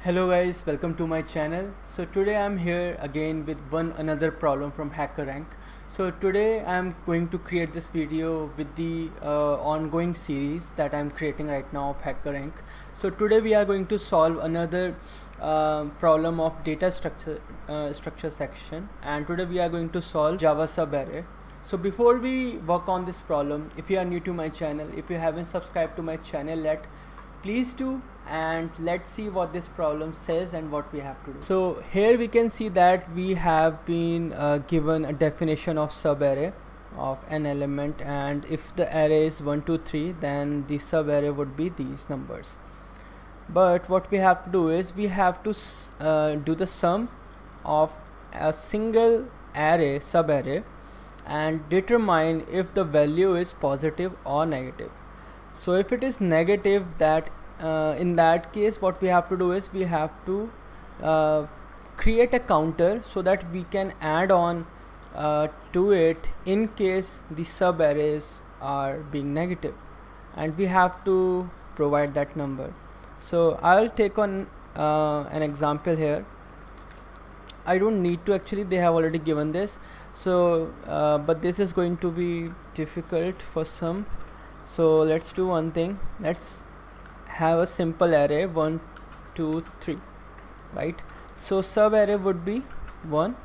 Hello guys, welcome to my channel. So today I'm here again with another problem from HackerRank. So today I'm going to create this video with the ongoing series that I'm creating right now of HackerRank. So today we are going to solve another problem of data structure section, and today we are going to solve Java subarray. So before we work on this problem, if you are new to my channel, if you haven't subscribed to my channel, please do, and let's see what this problem says and what we have to do. So here we can see that we have been given a definition of subarray of an element, and if the array is 1 2 3, then the subarray would be these numbers. But what we have to do is we have to do the sum of a single array subarray and determine if the value is positive or negative. So if it is negative, that in that case what we have to do is we have to create a counter so that we can add on to it in case the subarrays are being negative, and we have to provide that number. So I'll take on an example here. I don't need to, actually they have already given this, so but this is going to be difficult for some. So let's do one thing. Let's have a simple array 1 2 3, right? So subarray would be 1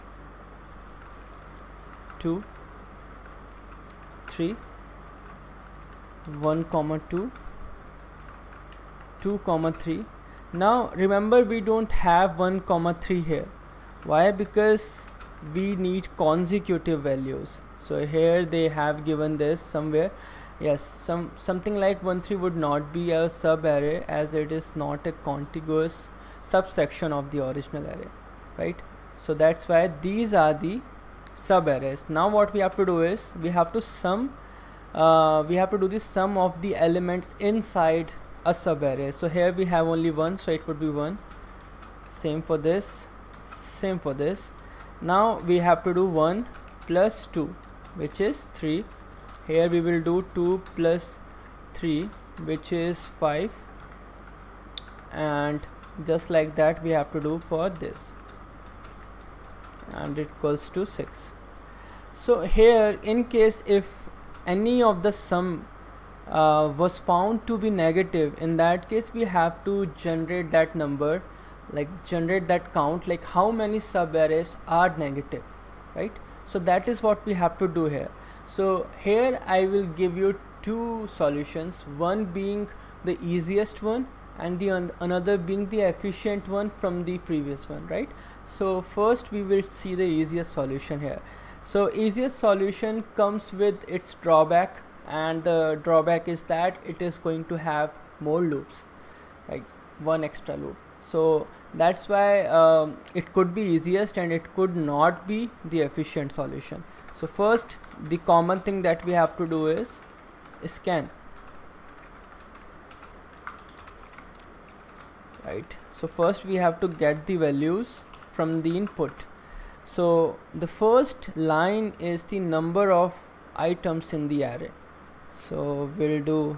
2 3 1 comma 2 2 comma 3. Now remember, we don't have 1 comma 3 here. Why? Because we need consecutive values. So here they have given this somewhere. Yes, something like 1 3 would not be a subarray, as it is not a contiguous subsection of the original array, right? So that's why these are the subarrays. Now what we have to do is we have to do the sum of the elements inside a subarray. So here we have only 1, so it would be 1. Same for this, same for this. Now we have to do 1 plus 2, which is 3. Here we will do 2 plus 3, which is 5, and just like that we have to do for this, and it equals to 6. So here, in case if any of the sum was found to be negative, in that case we have to generate that number, like generate that count, like how many subarrays are negative, right? So that is what we have to do here. So here I will give you two solutions, one being the easiest one and the another being the efficient one from the previous one, right? So first we will see the easiest solution here. So easiest solution comes with its drawback, and the drawback is that it is going to have more loops, like one extra loop. So that's why it could be easiest and it could not be the efficient solution. So first, the common thing that we have to do is scan, right? So first we have to get the values from the input. So the first line is the number of items in the array. So we'll do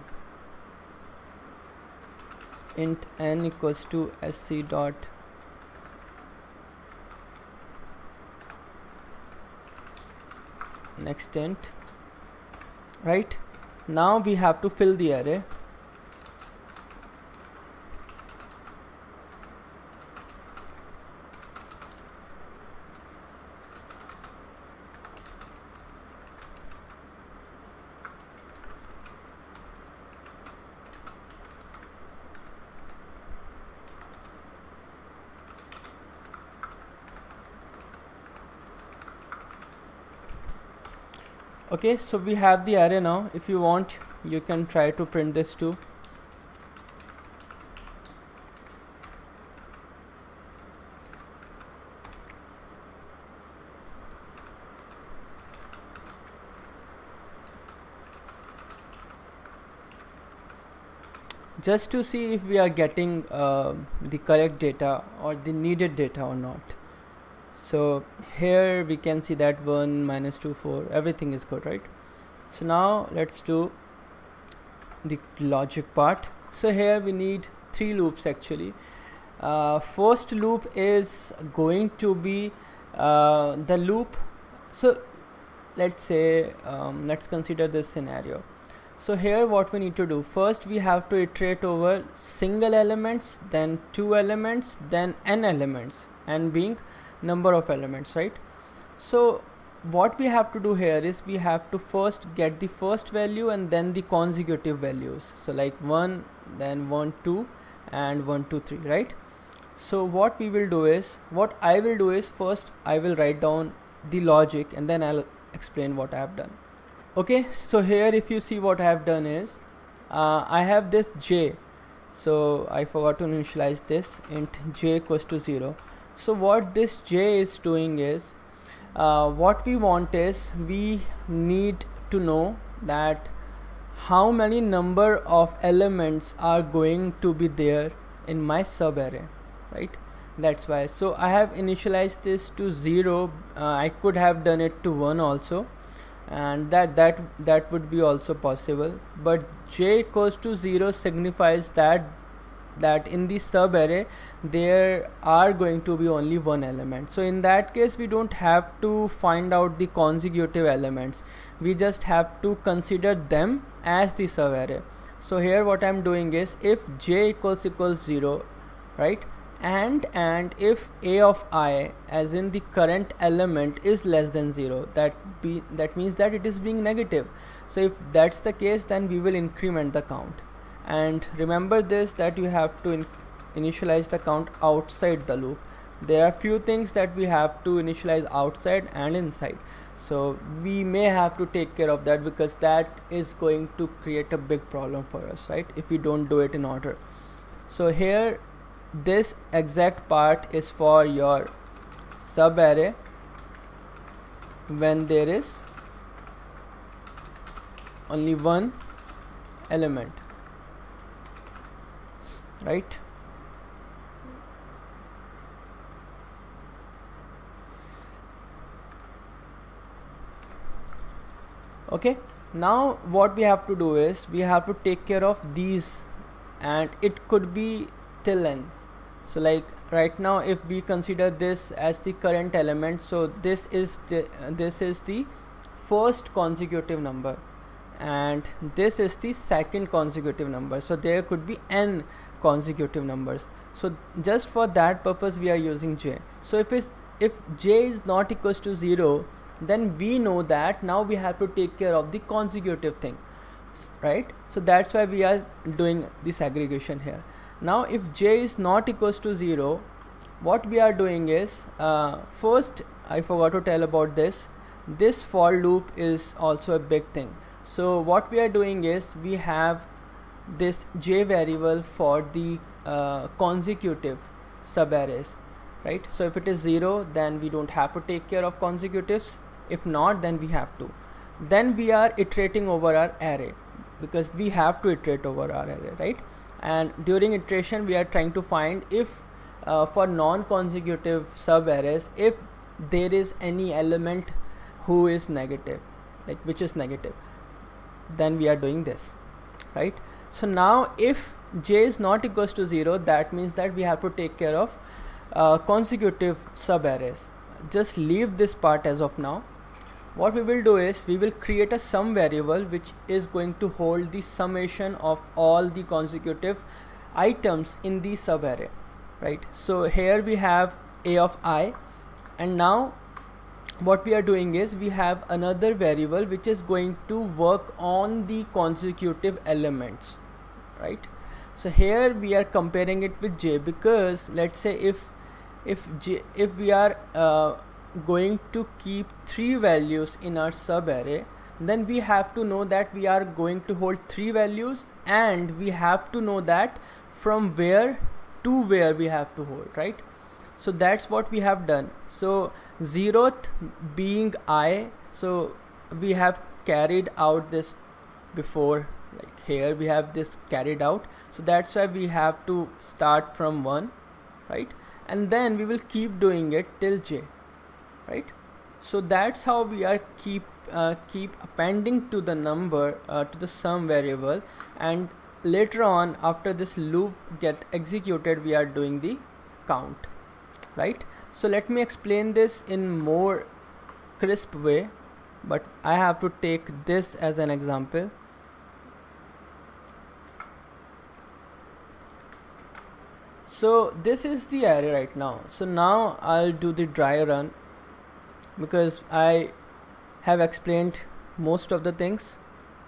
int n equals to sc dot next int, right? Now we have to fill the array. Okay, so we have the array now. If you want, you can try to print this too. Just to see if we are getting the correct data or the needed data or not. So here we can see that 1 minus 2 4, everything is good, right? So now let's do the logic part. So here we need 3 loops actually, first loop is going to be the loop. So let's say let's consider this scenario. So here what we need to do, first we have to iterate over single elements, then two elements, then n elements, and being number of elements, right? So what we have to do here is we have to first get the first value and then the consecutive values, so like 1, then 1 2 and 1 2 3, right? So what we will do is, what I will do is, first I will write down the logic and then I'll explain what I have done. Okay, so here if you see what I have done is I have this j, so I forgot to initialize this int j equals to 0. So what this j is doing is, what we want is, we need to know that how many number of elements are going to be there in my sub array, right? That's why. So I have initialized this to 0. I could have done it to 1 also, and that would be also possible, but j equals to 0 signifies that in the sub array there are going to be only one element. So in that case we don't have to find out the consecutive elements, we just have to consider them as the sub array. So here what I'm doing is, if j equals 0, right, and if a of I, as in the current element, is less than 0, that means that it is being negative. So if that's the case, then we will increment the count. And remember this, that you have to initialize the count outside the loop. There are few things that we have to initialize outside and inside, so we may have to take care of that, because that is going to create a big problem for us, right, if we don't do it in order. So here this exact part is for your sub array when there is only one element, right? Okay, now what we have to do is, we have to take care of these, and it could be till n. So like right now, if we consider this as the current element, so this is the first consecutive number and this is the second consecutive number, so there could be n consecutive numbers. So just for that purpose we are using j. So if j is not equals to 0, then we know that now we have to take care of the consecutive thing, right? So that's why we are doing this aggregation here. Now if j is not equals to 0, what we are doing is, first I forgot to tell about this for loop is also a big thing. So what we are doing is, we have this j variable for the consecutive subarrays, right? So if it is 0, then we don't have to take care of consecutives. If not, then we have to. Then we are iterating over our array, because we have to iterate over our array, right? And during iteration we are trying to find if for non-consecutive subarrays, if there is any element who is negative, like which is negative, then we are doing this, right? So now if j is not equals to 0, that means that we have to take care of consecutive subarrays. Just leave this part as of now. What we will do is, we will create a sum variable which is going to hold the summation of all the consecutive items in the subarray, right? So here we have a of I, and now what we are doing is, we have another variable which is going to work on the consecutive elements, right? So here we are comparing it with j, because let's say if we are going to keep 3 values in our subarray, then we have to know that we are going to hold 3 values, and we have to know that from where to where we have to hold, right? So that's what we have done. So 0th being I, so we have carried out this before, like here we have this carried out, so that's why we have to start from 1, right? And then we will keep doing it till j, right? So that's how we are keep appending to the number to the sum variable, and later on, after this loop get executed, we are doing the count, right? So let me explain this in more crisp way, but I have to take this as an example. So this is the array right now. So now I'll do the dry run because I have explained most of the things,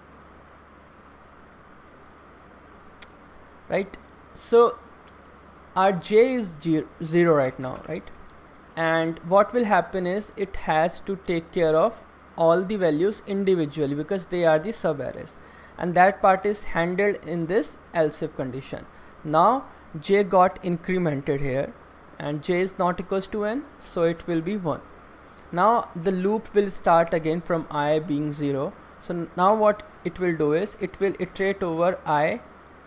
right? So our j is 0 right now, right? And what will happen is it has to take care of all the values individually because they are the sub arrays, and that part is handled in this else if condition. Now j got incremented here and j is not equals to n, so it will be 1. Now the loop will start again from I being 0. So now what it will do is it will iterate over I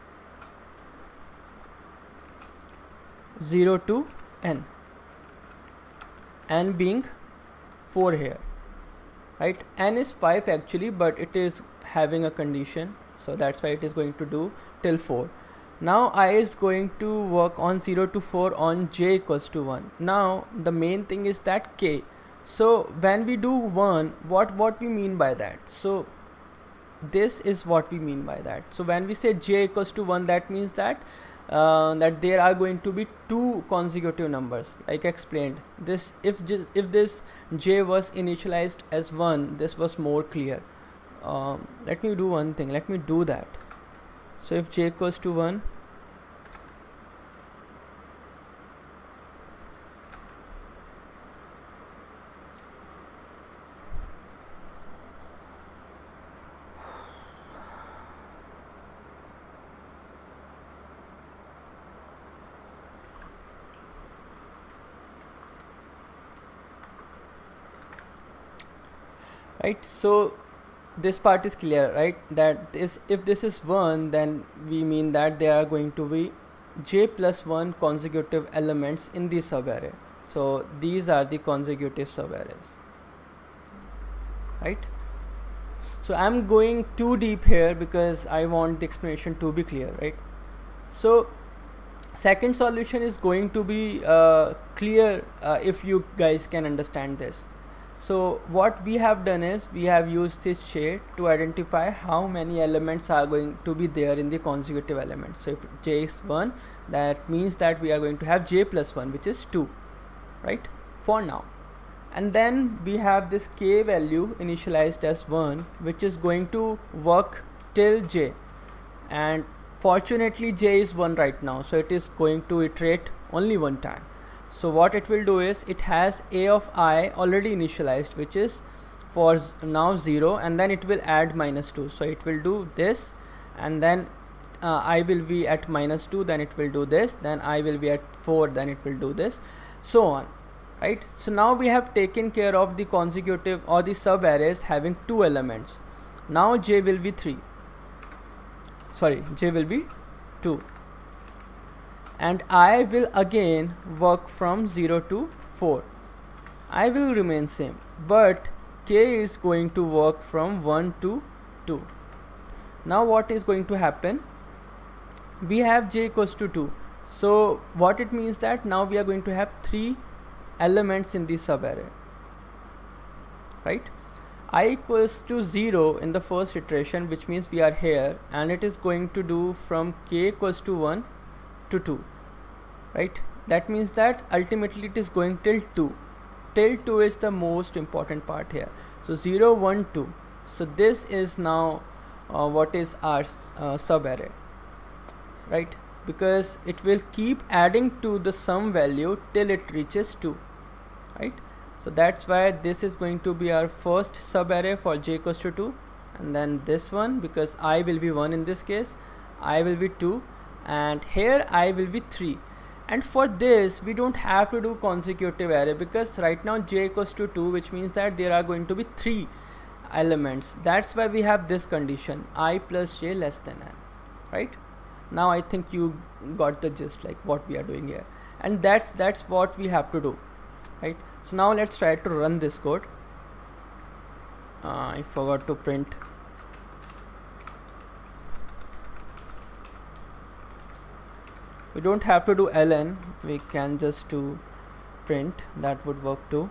0 to n being 4 here, right? N is 5 actually, but it is having a condition, so that's why it is going to do till 4. Now I is going to work on 0 to 4 on j equals to 1. Now the main thing is that k. So when we do 1, what we mean by that? So this is what we mean by that. So when we say j equals to 1, that means that that there are going to be two consecutive numbers, like explained. This if this j was initialized as 1, this was more clear. Let me do one thing. Let me do that. So if j equals to 1, right? So this part is clear, right? That if this is 1, then we mean that there are going to be j plus 1 consecutive elements in the subarray. So these are the consecutive subarrays, right? So I'm going too deep here because I want the explanation to be clear, right? So second solution is going to be clear if you guys can understand this. So what we have done is we have used this shade to identify how many elements are going to be there in the consecutive elements. So if j is 1, that means that we are going to have j plus 1, which is 2, right, for now. And then we have this k value initialized as 1, which is going to work till j, and fortunately j is 1 right now, so it is going to iterate only one time. So what it will do is it has a of I already initialized, which is for now 0, and then it will add -2. So it will do this, and then I will be at -2, then it will do this, then I will be at 4, then it will do this, so on, right? So now we have taken care of the consecutive or the sub arrays having 2 elements. Now j will be 3. Sorry, j will be 2. And I will again work from 0 to 4. I will remain same, but k is going to work from 1 to 2. Now what is going to happen? We have j equals to 2. So what it means that now we are going to have 3 elements in the subarray, right? I equals to 0 in the first iteration, which means we are here, and it is going to do from k equals to 1 to 2, right? That means that ultimately it is going till 2. Till 2 is the most important part here. So 0, 1, 2. So this is now what is our subarray, right? Because it will keep adding to the sum value till it reaches 2, right? So that's why this is going to be our first subarray for j equals to 2, and then this one, because I will be 1 in this case, I will be 2, and here I will be 3. And for this we don't have to do consecutive array, because right now j equals to 2, which means that there are going to be 3 elements. That's why we have this condition, I plus j less than n, right? Now I think you got the gist, like what we are doing here, and that's what we have to do, right? So now let's try to run this code. I forgot to print. We don't have to do ln, we can just do print, that would work too.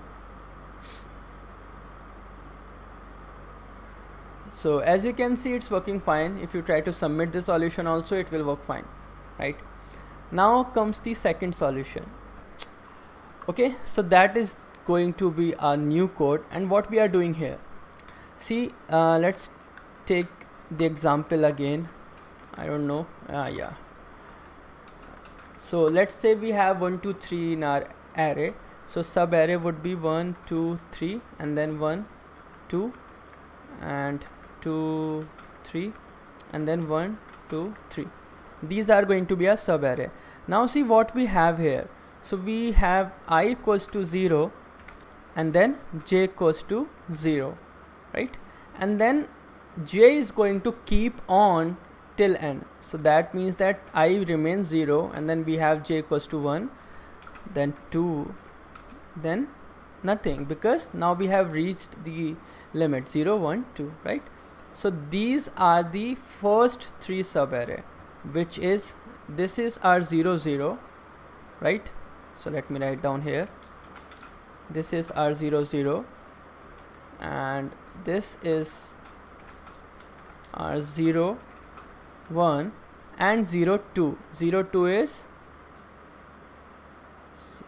So as you can see, it's working fine. If you try to submit the solution also, it will work fine, right? Now comes the second solution. Okay, so that is going to be a new code, and what we are doing here, see, let's take the example again. I don't know, yeah. So let's say we have 1 2 3 in our array. So sub array would be 1 2 3 and then 1 2 and 2 3 and then 1 2 3. These are going to be a sub array. Now see what we have here. So we have I equals to 0 and then j equals to 0, right? And then j is going to keep on till n. So that means that I remains 0 and then we have j equals to 1, then 2, then nothing, because now we have reached the limit 0 1 2, right? So these are the first 3 sub array, which is, this is our 0 0, right? So let me write down here, this is our 0 0 and this is our 0 1 and 0 2. 0 2 is 0.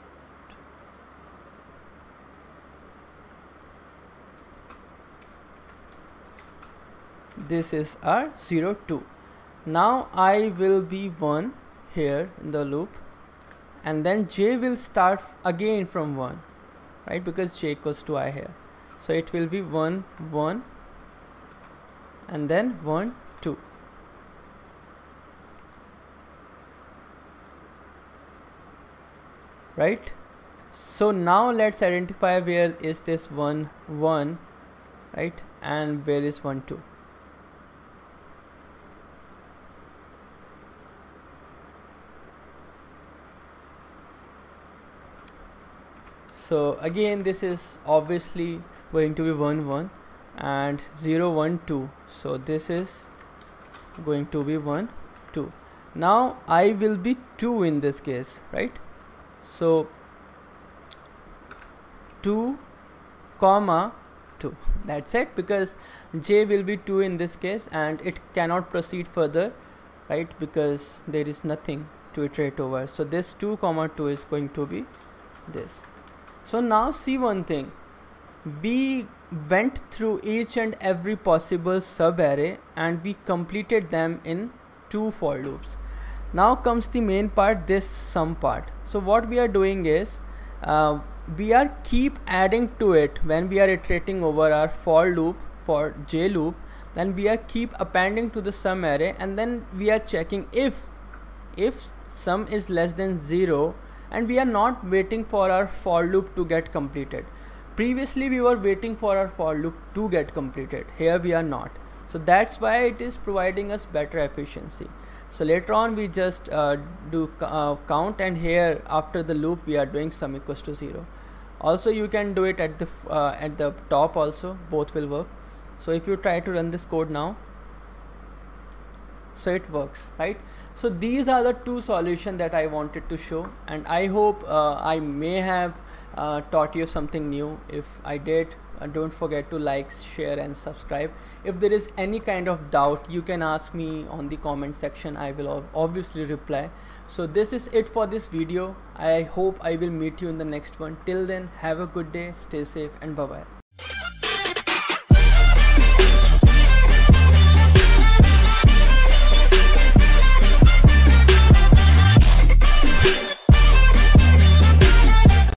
This is our 0 2. Now I will be 1 here in the loop, and then j will start again from 1, right? Because j equals to I here. So it will be 1 1 and then 1 2. Right? So now let's identify where is this 1 1, right? And where is 1 2. So again, this is obviously going to be 1 1 and 0 1 2. So this is going to be 1 2. Now I will be 2 in this case, right? So 2 comma 2, that's it, because j will be 2 in this case and it cannot proceed further, right? Because there is nothing to iterate over. So this 2 comma 2 is going to be this. So now see one thing, we went through each and every possible sub array and we completed them in 2 for loops. Now comes the main part, this sum part. So what we are doing is, we are keep adding to it when we are iterating over our for loop, for j loop, then we are keep appending to the sum array, and then we are checking if sum is less than 0, and we are not waiting for our for loop to get completed. Previously we were waiting for our for loop to get completed, here we are not. So that's why it is providing us better efficiency. So later on we just do count, and here after the loop we are doing sum equals to 0. Also you can do it at the top also, both will work. So if you try to run this code now, so it works, right? So these are the 2 solutions that I wanted to show, and I hope I may have taught you something new. If I did, don't forget to like, share and subscribe. If there is any kind of doubt, you can ask me on the comment section. I will obviously reply. So this is it for this video. I hope I will meet you in the next one. Till then, have a good day, stay safe, and bye bye.